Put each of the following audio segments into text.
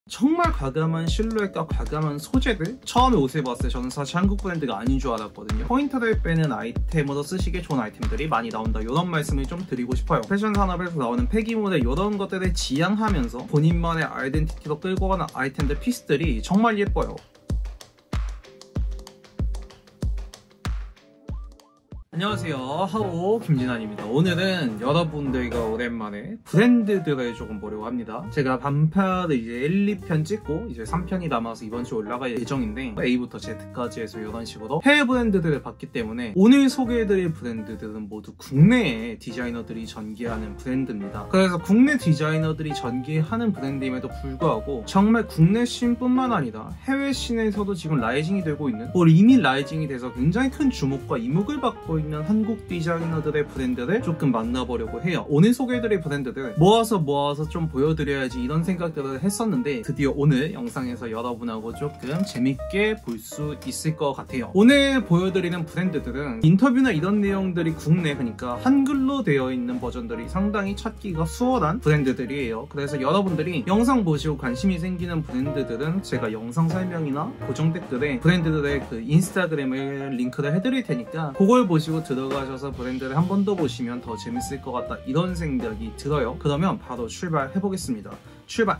정말 과감한 실루엣과 과감한 소재들, 처음에 옷을 봤을 때 저는 사실 한국 브랜드가 아닌 줄 알았거든요. 포인트를 빼는 아이템으로 쓰시기에 좋은 아이템들이 많이 나온다, 이런 말씀을 좀 드리고 싶어요. 패션 산업에서 나오는 폐기물에 이런 것들을 지향하면서 본인만의 아이덴티티로 끌고 가는 아이템들, 피스들이 정말 예뻐요. 안녕하세요, 하오 김진환입니다. 오늘은 여러분들과 오랜만에 브랜드들을 조금 보려고 합니다. 제가 반편을 이제 1, 2편 찍고 이제 3편이 남아서 이번 주 올라갈 예정인데, A부터 Z까지 해서 이런 식으로 해외 브랜드들을 봤기 때문에 오늘 소개해드릴 브랜드들은 모두 국내의 디자이너들이 전개하는 브랜드입니다. 그래서 국내 디자이너들이 전개하는 브랜드임에도 불구하고 정말 국내 씬뿐만 아니라 해외 씬에서도 지금 라이징이 되고 있는, 이미 라이징이 돼서 굉장히 큰 주목과 이목을 받고 있는 한국 디자이너들의 브랜드를 조금 만나보려고 해요. 오늘 소개해드릴 브랜드들 모아서 좀 보여드려야지, 이런 생각들을 했었는데 드디어 오늘 영상에서 여러분하고 조금 재밌게 볼 수 있을 것 같아요. 오늘 보여드리는 브랜드들은 인터뷰나 이런 내용들이 국내, 그러니까 한글로 되어 있는 버전들이 상당히 찾기가 수월한 브랜드들이에요. 그래서 여러분들이 영상 보시고 관심이 생기는 브랜드들은 제가 영상 설명이나 고정 댓글에 브랜드들의 그 인스타그램을 링크를 해드릴 테니까 그걸 보시고 들어가셔서 브랜드를 한 번 더 보시면 더 재밌을 것 같다, 이런 생각이 들어요. 그러면 바로 출발해 보겠습니다. 출발!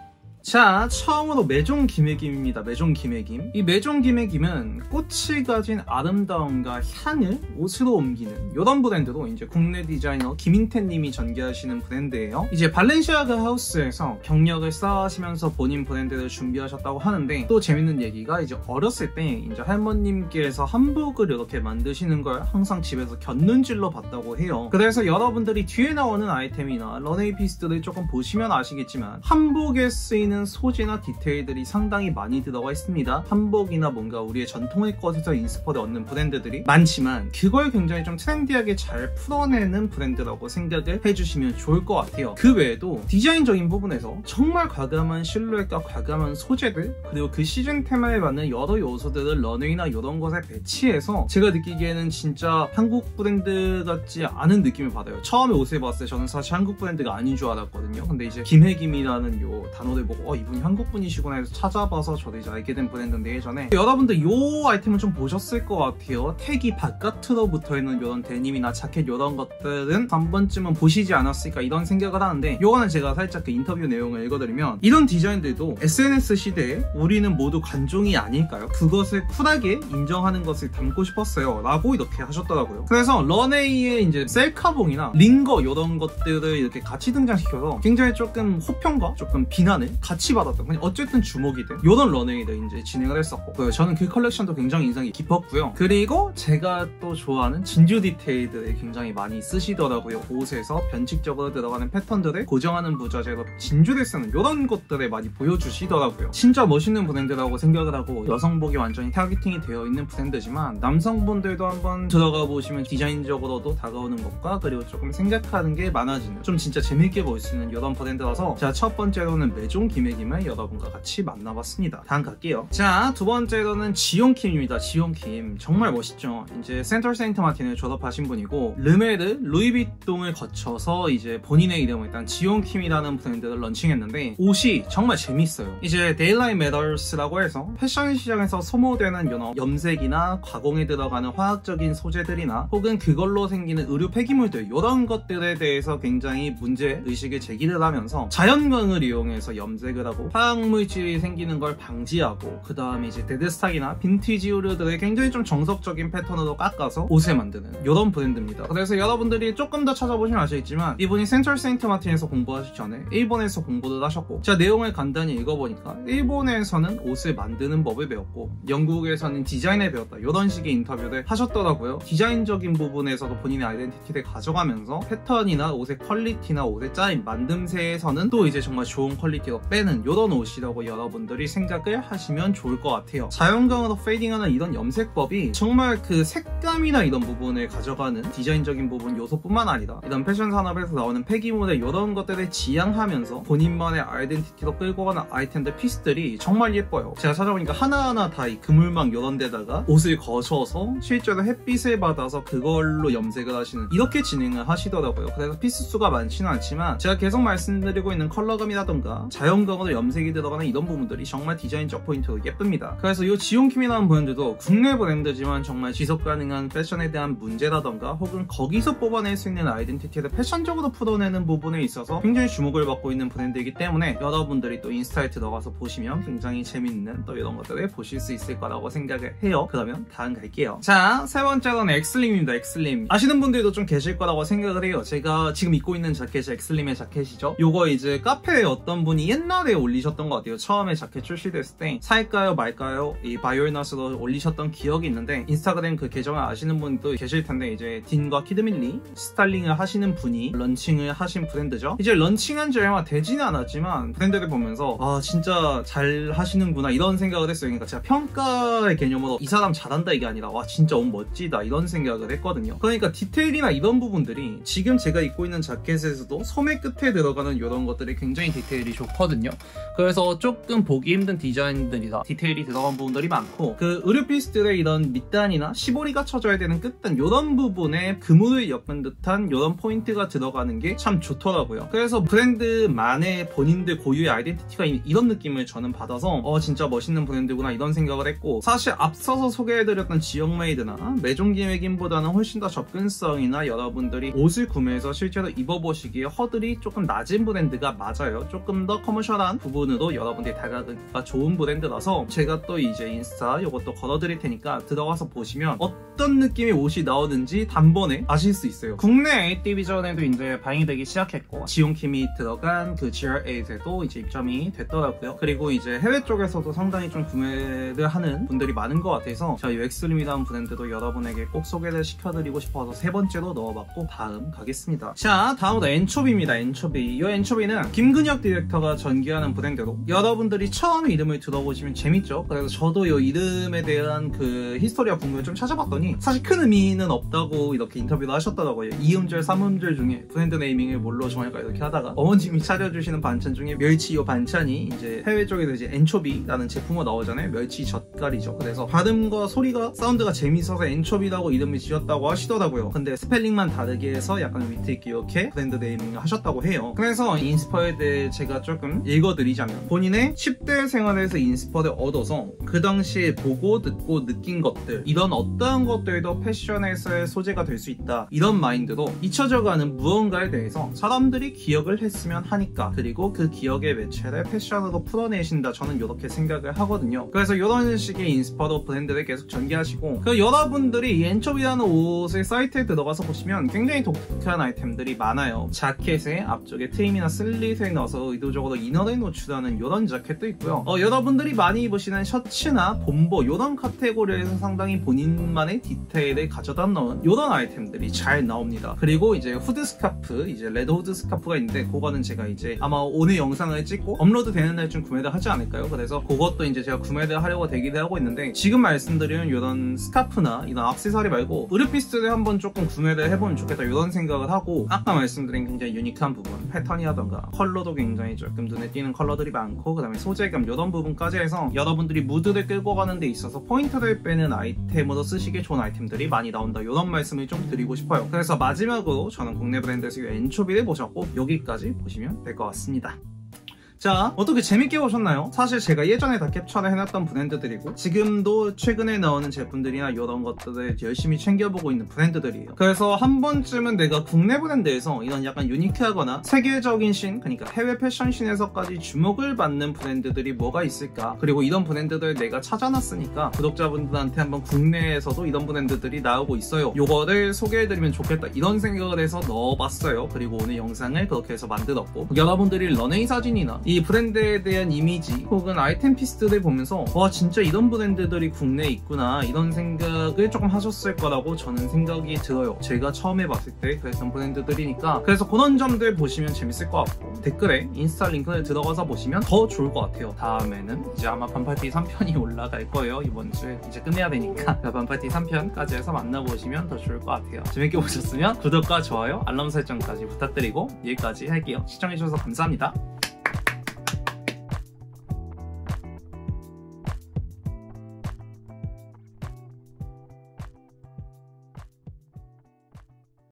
자, 처음으로 메종 김혜김입니다. 메종 김혜김. 이 메종 김혜김은 꽃이 가진 아름다움과 향을 옷으로 옮기는 이런 브랜드로 이제 국내 디자이너 김인태님이 전개하시는 브랜드예요. 이제 발렌시아가 하우스에서 경력을 쌓으시면서 본인 브랜드를 준비하셨다고 하는데, 또 재밌는 얘기가 이제 어렸을 때 이제 할머님께서 한복을 이렇게 만드시는 걸 항상 집에서 곁눈질로 봤다고 해요. 그래서 여러분들이 뒤에 나오는 아이템이나 런웨이 피스들을 조금 보시면 아시겠지만 한복에 쓰이는 소재나 디테일들이 상당히 많이 들어가 있습니다. 한복이나 뭔가 우리의 전통의 것에서 인스퍼를 얻는 브랜드들이 많지만 그걸 굉장히 좀 트렌디하게 잘 풀어내는 브랜드라고 생각을 해주시면 좋을 것 같아요. 그 외에도 디자인적인 부분에서 정말 과감한 실루엣과 과감한 소재들, 그리고 그 시즌 테마에 맞는 여러 요소들을 런웨이나 이런 것에 배치해서 제가 느끼기에는 진짜 한국 브랜드 같지 않은 느낌을 받아요. 처음에 옷을 봤을 때 저는 사실 한국 브랜드가 아닌 줄 알았거든요. 근데 이제 김혜김이라는 요 단어를 보고 이분이 한국분이시구나 해서 찾아봐서 저도 이제 알게 된 브랜드인데, 예전에 여러분들 요 아이템은 좀 보셨을 것 같아요. 택이 바깥으로 붙어있는 이런 데님이나 자켓 이런 것들은 한 번쯤은 보시지 않았을까, 이런 생각을 하는데, 요거는 제가 살짝 그 인터뷰 내용을 읽어드리면, 이런 디자인들도 SNS 시대에 우리는 모두 관종이 아닐까요? 그것을 쿨하게 인정하는 것을 담고 싶었어요 라고 이렇게 하셨더라고요. 그래서 런웨이에 이제 셀카봉이나 링거 이런 것들을 이렇게 같이 등장시켜서 굉장히 조금 호평과 조금 비난을 같이 받았던, 그냥 어쨌든 주목이 된 이런 런웨이를 이제 진행을 했었고, 저는 그 컬렉션도 굉장히 인상이 깊었고요. 그리고 제가 또 좋아하는 진주 디테일들을 굉장히 많이 쓰시더라고요. 옷에서 변칙적으로 들어가는 패턴들을 고정하는 부자재로 진주를 쓰는 이런 것들을 많이 보여주시더라고요. 진짜 멋있는 브랜드라고 생각을 하고, 여성복이 완전히 타겟팅이 되어 있는 브랜드지만 남성분들도 한번 들어가 보시면 디자인적으로도 다가오는 것과, 그리고 조금 생각하는 게 많아지는, 좀 진짜 재밌게 볼 수 있는 이런 브랜드라서 제가 첫 번째로는 메종 김혜김을 여러분과 같이 만나봤습니다. 다음 갈게요. 자, 두 번째로는 지용킴입니다. 지용킴 정말 멋있죠. 이제 센터 세인트 마틴을 졸업하신 분이고, 르메르, 루이비통을 거쳐서 이제 본인의 이름을 일단 지용킴이라는 브랜드를 런칭했는데, 옷이 정말 재밌어요. 이제 데일라이트 메달스라고 해서 패션 시장에서 소모되는 염색이나 가공에 들어가는 화학적인 소재들이나 혹은 그걸로 생기는 의류 폐기물들, 이런 것들에 대해서 굉장히 문제의식을 제기를 하면서 자연광을 이용해서 염색을 하고 화학물질이 생기는 걸 방지하고, 그 다음에 이제 데드스탁이나 빈티지 의류들을 굉장히 좀 정석적인 패턴으로 깎아서 옷을 만드는 이런 브랜드입니다. 그래서 여러분들이 조금 더 찾아보시면 아시겠지만, 이분이 센트럴 세인트 마틴에서 공부하시기 전에 일본에서 공부를 하셨고, 제가 내용을 간단히 읽어보니까 일본에서는 옷을 만드는 법을 배웠고 영국에서는 디자인을 배웠다, 이런 식의 인터뷰를 하셨더라고요. 디자인적인 부분에서도 본인의 아이덴티티를 가져가면서 패턴이나 옷의 퀄리티나 옷의 짜임, 만듦새에서는 또 이제 정말 좋은 퀄리티로 빼는 이런 옷이라고 여러분들이 생각을 하시면 좋을 것 같아요. 자연광으로 페이딩하는 이런 염색법이 정말 그 색감이나 이런 부분을 가져가는 디자인적인 부분 요소뿐만 아니라 이런 패션 산업에서 나오는 폐기물의 이런 것들을 지향하면서 본인만의 아이덴티티로 끌고 가는 아이템들, 피스들이 정말 예뻐요. 제가 찾아보니까 하나하나 다 이 그물망 이런 데다가 옷을 거셔서 실제로 햇빛을 받아서 그걸로 염색을 하시는, 이렇게 진행을 하시더라고요. 그래서 피스 수가 많지는 않지만 제가 계속 말씀드리고 있는 컬러감이라던가 자연 중앙각으로 염색이 들어가는 이런 부분들이 정말 디자인적 포인트로 예쁩니다. 그래서 이 지온킴이라는 브랜드도 국내 브랜드지만 정말 지속 가능한 패션에 대한 문제라던가 혹은 거기서 뽑아낼 수 있는 아이덴티티를 패션적으로 풀어내는 부분에 있어서 굉장히 주목을 받고 있는 브랜드이기 때문에 여러분들이 또 인스타에 들어가서 보시면 굉장히 재밌는 또 이런 것들을 보실 수 있을 거라고 생각을 해요. 그러면 다음 갈게요. 자, 세 번째로는 엑슬림입니다. 엑슬림. 아시는 분들도 좀 계실 거라고 생각을 해요. 제가 지금 입고 있는 자켓이 엑슬림의 자켓이죠. 요거 이제 카페에 어떤 분이 옛날에 올리셨던 것 같아요. 처음에 자켓 출시됐을 때 살까요 말까요 이 바이올넛으로 올리셨던 기억이 있는데 인스타그램 그 계정을 아시는 분도 계실 텐데 이제 딘과 키드밀리 스타일링을 하시는 분이 런칭을 하신 브랜드죠. 이제 런칭한 지 얼마 되지는 않았지만 브랜드를 보면서 아 진짜 잘 하시는구나 이런 생각을 했어요. 그러니까 제가 평가의 개념으로 이 사람 잘한다 이게 아니라 와 진짜 옷 멋지다 이런 생각을 했거든요. 그러니까 디테일이나 이런 부분들이 지금 제가 입고 있는 자켓에서도 소매 끝에 들어가는 이런 것들이 굉장히 디테일이 좋거든요. 그래서 조금 보기 힘든 디자인들이다 디테일이 들어간 부분들이 많고 그 의류피스들의 이런 밑단이나 시보리가 쳐져야 되는 끝단 이런 부분에 그물을 엮은 듯한 이런 포인트가 들어가는 게 참 좋더라고요. 그래서 브랜드만의 본인들 고유의 아이덴티티가 이런 느낌을 저는 받아서 진짜 멋있는 브랜드구나 이런 생각을 했고 사실 앞서서 소개해드렸던 지역메이드나 매종기획인보다는 훨씬 더 접근성이나 여러분들이 옷을 구매해서 실제로 입어보시기에 허들이 조금 낮은 브랜드가 맞아요. 조금 더 커머셜한 부분으로 여러분들이 다가가기가 좋은 브랜드라서 제가 또 이제 인스타 이것도 걸어드릴 테니까 들어가서 보시면 어떤 느낌의 옷이 나오는지 단번에 아실 수 있어요. 국내 A 디비전에도 이제 방영이 되기 시작했고 지온킴이 들어간 그 GR8에도 이제 입점이 됐더라고요. 그리고 이제 해외 쪽에서도 상당히 좀 구매를 하는 분들이 많은 것 같아서 제가 이 엑슬림이라는 브랜드도 여러분에게 꼭 소개를 시켜드리고 싶어서 세 번째로 넣어봤고 다음 가겠습니다. 자, 다음으로 엔초비입니다. 엔초비. 이 엔초비는 김근혁 디렉터가 전개하는 브랜드로 여러분들이 처음에 이름을 들어보시면 재밌죠? 그래서 저도 이 이름에 대한 그 히스토리와 궁금을 좀 찾아봤더니 사실 큰 의미는 없다고 이렇게 인터뷰를 하셨더라고요. 2음절, 3음절 중에 브랜드 네이밍을 뭘로 정할까 이렇게 하다가 어머님이 차려주시는 반찬 중에 멸치 이 반찬이 이제 해외 쪽에서 이제 엔초비라는 제품으로 나오잖아요. 멸치 젓갈이죠. 그래서 발음과 소리가 사운드가 재밌어서 엔초비라고 이름을 지었다고 하시더라고요. 근데 스펠링만 다르게 해서 약간 위트 있게 이렇게 브랜드 네이밍을 하셨다고 해요. 그래서 인스퍼에 대해 제가 조금 읽어드리자면 본인의 10대 생활에서 인스퍼를 얻어서 그 당시에 보고 듣고 느낀 것들 이런 어떠한 것들도 패션에서의 소재가 될 수 있다 이런 마인드로 잊혀져가는 무언가에 대해서 사람들이 기억을 했으면 하니까 그리고 그 기억의 매체를 패션으로 풀어내신다 저는 이렇게 생각을 하거든요. 그래서 이런 식의 인스퍼로 브랜드를 계속 전개하시고 여러분들이 이 엔초비라는 옷의 사이트에 들어가서 보시면 굉장히 독특한 아이템들이 많아요. 자켓에 앞쪽에 트임이나 슬릿을 넣어서 의도적으로 이너를 노출하는 이런 자켓도 있고요. 여러분들이 많이 입으시는 셔츠나 본보 이런 카테고리에서 상당히 본인만의 디테일을 가져다 넣은 이런 아이템들이 잘 나옵니다. 그리고 이제 후드 스카프 이제 레드 후드 스카프가 있는데 그거는 제가 이제 아마 오늘 영상을 찍고 업로드 되는 날쯤 구매를 하지 않을까요? 그래서 그것도 이제 제가 구매를 하려고 대기를 하고 있는데 지금 말씀드리는 이런 스카프나 이런 액세서리 말고 의류피스를 한번 조금 구매를 해보면 좋겠다 이런 생각을 하고 아까 말씀드린 굉장히 유니크한 부분 패턴이라던가 컬러도 굉장히 조금 눈에 띄는 컬러들이 많고 그 다음에 소재감 이런 부분까지 해서 여러분들이 무드를 끌고 가는 데 있어서 포인트를 빼는 아이템으로 쓰시기에 좋은 아이템들이 많이 나온다 이런 말씀을 좀 드리고 싶어요. 그래서 마지막으로 저는 국내 브랜드에서 이 엔초비를 보셨고 여기까지 보시면 될 것 같습니다. 자, 어떻게 재밌게 보셨나요? 사실 제가 예전에 다 캡처를 해놨던 브랜드들이고 지금도 최근에 나오는 제품들이나 이런 것들을 열심히 챙겨보고 있는 브랜드들이에요. 그래서 한 번쯤은 내가 국내 브랜드에서 이런 약간 유니크하거나 세계적인 신, 그러니까 해외 패션 신에서까지 주목을 받는 브랜드들이 뭐가 있을까? 그리고 이런 브랜드들 내가 찾아놨으니까 구독자분들한테 한번 국내에서도 이런 브랜드들이 나오고 있어요. 요거를 소개해드리면 좋겠다 이런 생각을 해서 넣어봤어요. 그리고 오늘 영상을 그렇게 해서 만들었고 여러분들이 런웨이 사진이나 이 브랜드에 대한 이미지 혹은 아이템 피스들을 보면서 와 진짜 이런 브랜드들이 국내에 있구나 이런 생각을 조금 하셨을 거라고 저는 생각이 들어요. 제가 처음에 봤을 때 그랬던 브랜드들이니까 그래서 그런 점들 보시면 재밌을 것 같고 댓글에 인스타 링크를 들어가서 보시면 더 좋을 것 같아요. 다음에는 이제 아마 반팔티 3편이 올라갈 거예요. 이번 주에 이제 끝내야 되니까 반팔티 3편까지 해서 만나보시면 더 좋을 것 같아요. 재밌게 보셨으면 구독과 좋아요 알람 설정까지 부탁드리고 여기까지 할게요. 시청해주셔서 감사합니다.